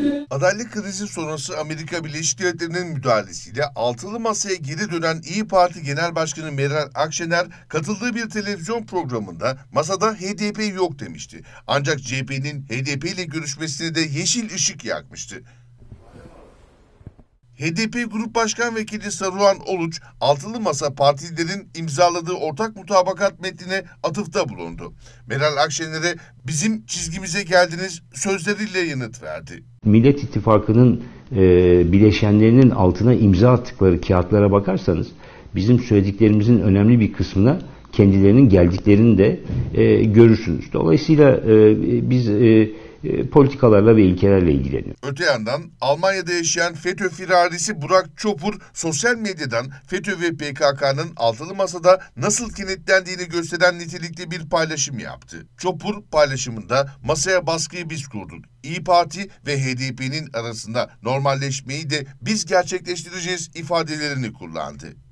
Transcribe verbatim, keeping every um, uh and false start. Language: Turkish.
Adaylık krizi sonrası Amerika Birleşik Devletleri'nin müdahalesiyle altılı masaya geri dönen İyi Parti Genel Başkanı Meral Akşener katıldığı bir televizyon programında masada H D P yok demişti. Ancak C H P'nin H D P ile görüşmesine de yeşil ışık yakmıştı. H D P Grup Başkan Vekili Saruhan Oluç, altılı masa partilerin imzaladığı ortak mutabakat metnine atıfta bulundu. Meral Akşener'e bizim çizgimize geldiniz sözleriyle yanıt verdi. Millet İttifakı'nın e, bileşenlerinin altına imza attıkları kağıtlara bakarsanız bizim söylediklerimizin önemli bir kısmına kendilerinin geldiklerini de e, görürsünüz. Dolayısıyla e, biz e, e, politikalarla ve ilkelerle ilgileniyoruz. Öte yandan Almanya'da yaşayan FETÖ firarisi Burak Çopur sosyal medyadan FETÖ ve P K K'nın altılı masada nasıl kenetlendiğini gösteren nitelikli bir paylaşım yaptı. Çopur paylaşımında masaya baskıyı biz kurduk. İyi Parti ve H D P'nin arasında normalleşmeyi de biz gerçekleştireceğiz ifadelerini kullandı.